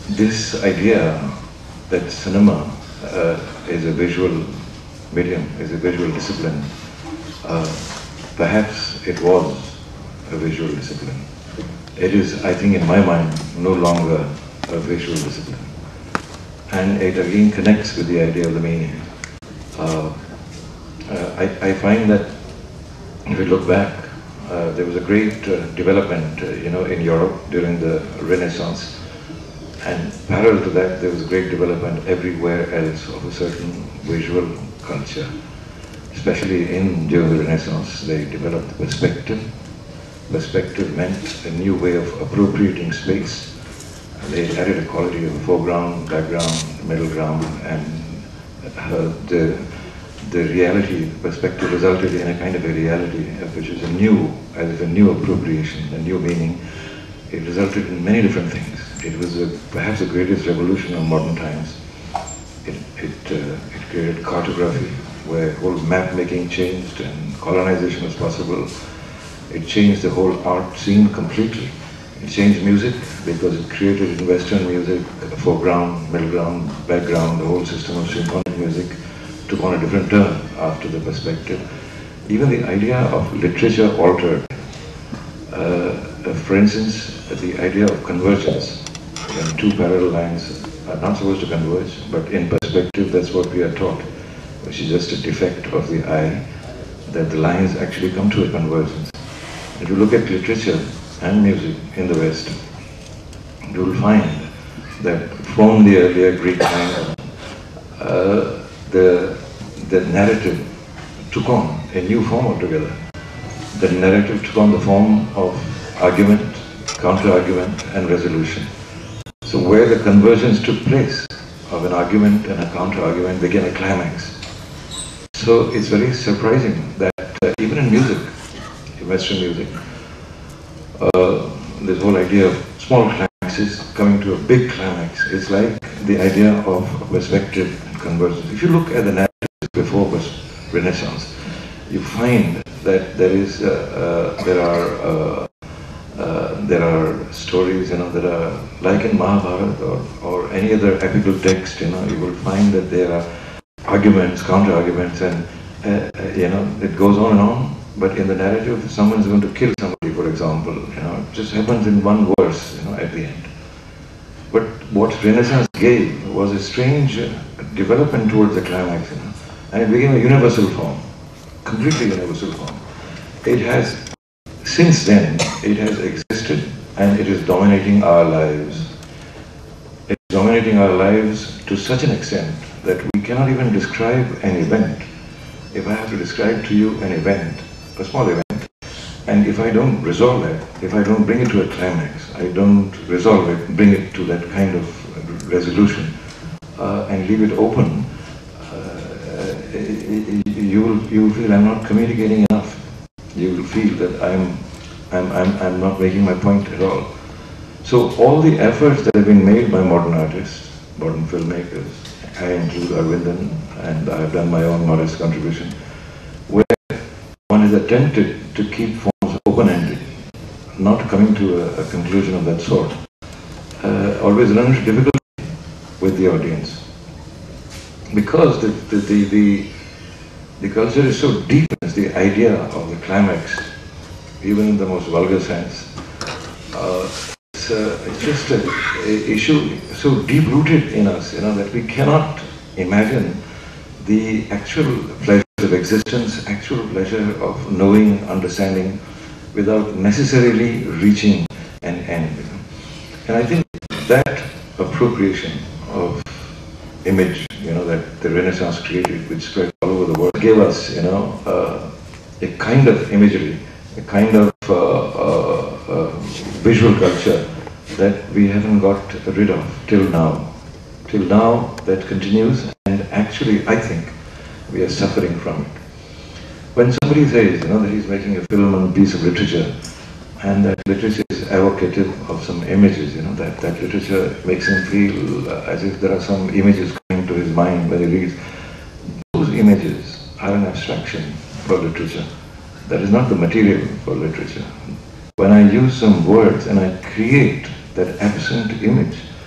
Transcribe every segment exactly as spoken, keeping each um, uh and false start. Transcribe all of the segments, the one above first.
this idea that cinema uh, is a visual medium, is a visual discipline, uh, perhaps it was a visual discipline. It is, I think, in my mind, no longer a visual discipline. And it again connects with the idea of the meaning. Uh, uh, I, I find that if we look back, uh, there was a great uh, development, uh, you know, in Europe during the Renaissance. And parallel to that, there was a great development everywhere else of a certain visual culture. Especially in during the Renaissance, they developed the perspective. Perspective meant a new way of appropriating space. They added a quality of foreground, background, middle ground, and uh, the the reality, perspective resulted in a kind of a reality which is a new, as if a new appropriation, a new meaning. It resulted in many different things. It was a, perhaps the greatest revolution of modern times. It, it, uh, it created cartography, where whole map making changed and colonization was possible. It changed the whole art scene completely. It changed music because it created in Western music a foreground, middle ground, background, the whole system of symphonic music took on a different turn after the perspective. Even the idea of literature altered. Uh, for instance, the idea of convergence. When two parallel lines are not supposed to converge, but in perspective that's what we are taught, which is just a defect of the eye, that the lines actually come to a convergence. If you look at literature and music in the West, you will find that from the earlier Greek time, uh, the, the narrative took on a new form altogether. The narrative took on the form of argument, counter-argument, and resolution. So where the convergence took place of an argument and a counter-argument became a climax. So it's very surprising that uh, even in music, in Western music, uh, this whole idea of small climaxes coming to a big climax, it's like the idea of perspective and convergence. If you look at the narratives before Renaissance, you find that there is, uh, uh, there are, uh, uh, there are stories, you know, that are like in Mahabharata or, or any other epical text. You know, you will find that there are arguments, counter-arguments, and uh, uh, you know, it goes on and on. But in the narrative, someone's going to kill somebody, for example. You know, it just happens in one verse, you know, at the end. But what Renaissance gave was a strange uh, development towards the climax, you know, and it became a universal form. Completely universal form. It has, since then, it has existed and it is dominating our lives. It's dominating our lives to such an extent that we cannot even describe an event. If I have to describe to you an event, a small event, and if I don't resolve that, if I don't bring it to a climax, I don't resolve it, bring it to that kind of resolution, uh, and leave it open, you will, you will feel I'm not communicating enough. You will feel that I'm, I'm, I'm, I'm not making my point at all. So all the efforts that have been made by modern artists, modern filmmakers, I include Arvindan, and I have done my own modest contribution, where one is attempted to keep forms open-ended, not coming to a, a conclusion of that sort, uh, always run into difficulty with the audience. Because the, the, the, the, the culture is so deep, it's the idea of the climax, even in the most vulgar sense. Uh, it's, uh, it's just an issue so deep-rooted in us, you know, that we cannot imagine the actual pleasures of existence, actual pleasure of knowing, understanding, without necessarily reaching an end. And I think that appropriation of image, you know, that the Renaissance created, which spread all over the world, gave us, you know, uh, a kind of imagery, a kind of uh, uh, uh, visual culture that we haven't got rid of till now. Till now, that continues, and actually, I think, we are suffering from it. When somebody says, you know, that he's making a film on a piece of literature, and that literature is evocative of some images, you know, that, that literature makes him feel uh, as if there are some images coming to his mind when he reads. Those images are an abstraction for literature. That is not the material for literature. When I use some words and I create that absent image,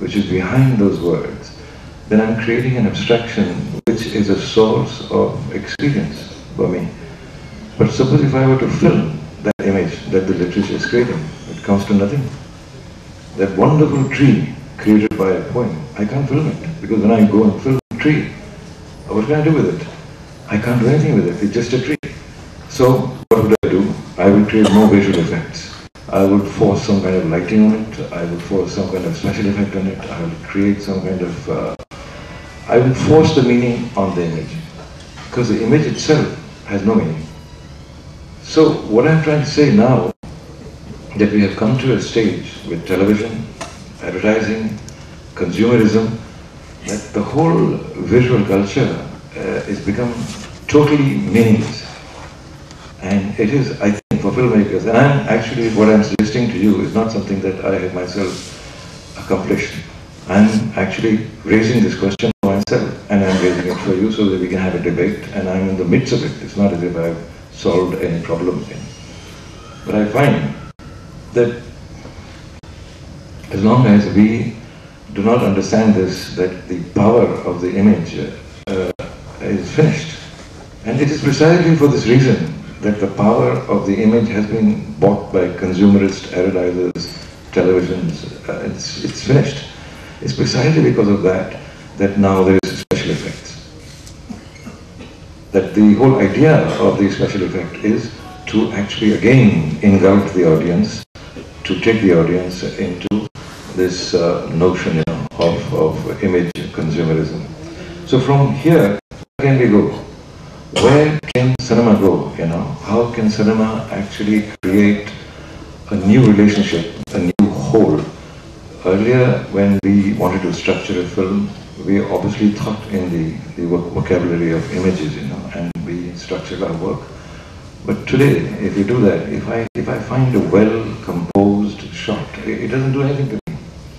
which is behind those words, then I'm creating an abstraction which is a source of experience for me. But suppose if I were to film that image that the literature is creating, it comes to nothing. That wonderful tree created by a poem, I can't film it, because when I go and film a tree, what can I do with it? I can't do anything with it, it's just a tree. So what would I do? I would create more visual effects. I would force some kind of lighting on it, I would force some kind of special effect on it, I would create some kind of... Uh, I would force the meaning on the image, because the image itself has no meaning. So what I'm trying to say now, that we have come to a stage with television, advertising, consumerism, that the whole visual culture uh, is become totally meaningless. And it is, I think, for filmmakers, and I'm actually, what I'm suggesting to you is not something that I have myself accomplished. I'm actually raising this question for myself, and I'm raising it for you so that we can have a debate, and I'm in the midst of it. It's not as if I've solved any problem. But I find that as long as we do not understand this, that the power of the image uh, is finished. And it is precisely for this reason that the power of the image has been bought by consumerist advertisers, televisions, uh, it's, it's finished. It's precisely because of that, that now there is special effects. That the whole idea of the special effect is to actually again engulf the audience, to take the audience into this uh, notion, you know, of, of image consumerism. So from here, where can we go? Where can cinema go, you know? How can cinema actually create a new relationship, a new whole? Earlier, when we wanted to structure a film, we obviously thought in the, the vocabulary of images, you know, and we structured our work. But today, if you do that, if I, if I find a well-composed shot, it, it doesn't do anything to me.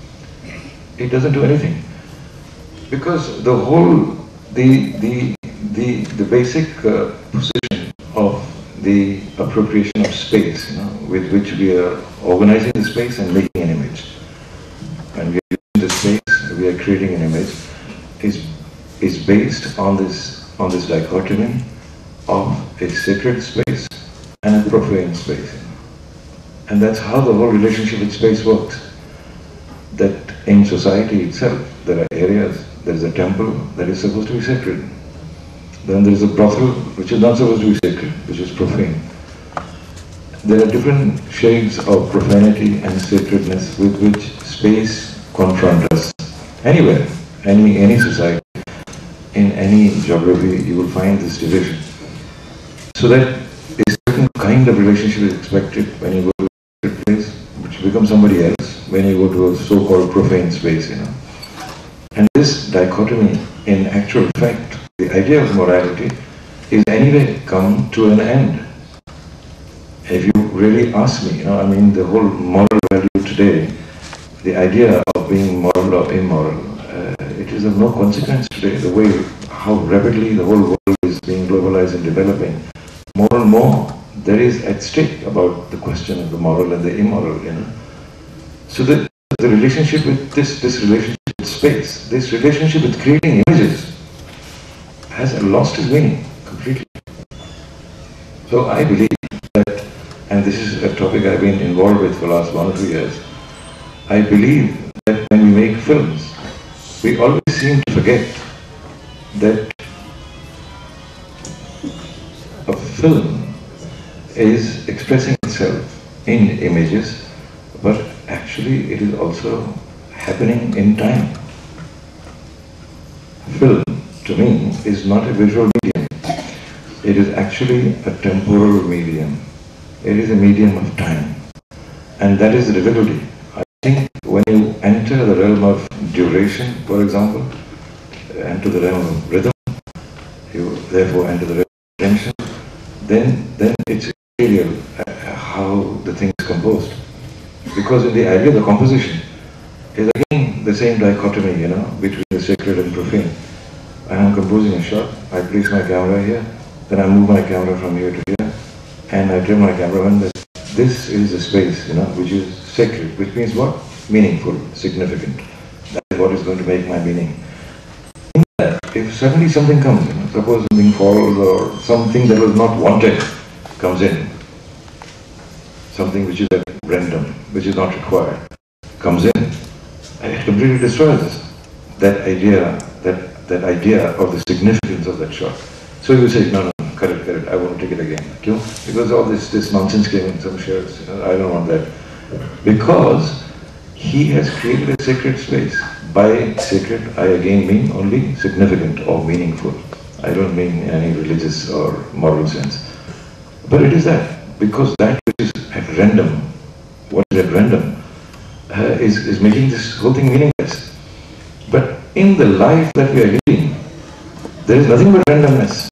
It doesn't do anything. Because the whole, the, the, the, the basic uh, position of the appropriation of space, you know, with which we are organizing the space and making an image. And we are using the space, we are creating an image, is, is based on this, on this dichotomy of a sacred space and a profane space. And that's how the whole relationship with space works. That in society itself, there are areas, there is a temple that is supposed to be sacred. Then there is a brothel which is not supposed to be sacred, which is profane. There are different shades of profanity and sacredness with which space confronts us. Anywhere, any, any society, in any geography, you will find this division. So that a certain kind of relationship is expected when you go to a sacred place, which becomes somebody else, when you go to a so-called profane space, you know. And this dichotomy, in actual fact, the idea of morality is anyway come to an end. If you really ask me, you know, I mean, the whole moral value today, the idea of being moral or immoral, uh, it is of no consequence today. The way, how rapidly the whole world is being globalized and developing, more and more there is at stake about the question of the moral and the immoral, you know. So the, the relationship with this, this relationship with space, this relationship with creating images has lost its meaning completely. So I believe that, and this is a topic I've been involved with for the last one or two years, I believe that when we make films, we always seem to forget that a film is expressing itself in images, but actually it is also happening in time. Film, to me, is not a visual medium. It is actually a temporal medium. It is a medium of time. And that is the difficulty. I think when you enter the realm of duration, for example, enter the realm of rhythm, you therefore enter the realm of tension, then, then it's material uh, how the thing is composed. Because in the idea of the composition is again the same dichotomy, you know, between the sacred and profane. When I'm composing a shot, I place my camera here, then I move my camera from here to here, and I tell my cameraman that this is a space, you know, which is sacred, which means what? Meaningful, significant. what is going to make my meaning. In that, if suddenly something comes, you know, suppose something falls or something that was not wanted comes in, something which is at random, which is not required, comes in, and it completely destroys that idea, that, that idea of the significance of that shot. So you say, no, no, no, cut it, cut it, I won't take it again. Kyun? Because all this, this nonsense came in some shirts, you know, I don't want that. Because he has created a sacred space. By sacred, I again mean only significant or meaningful. I don't mean in any religious or moral sense. But it is that, because that which is at random, what is at random, uh, is, is making this whole thing meaningless. But in the life that we are living, there is nothing but randomness.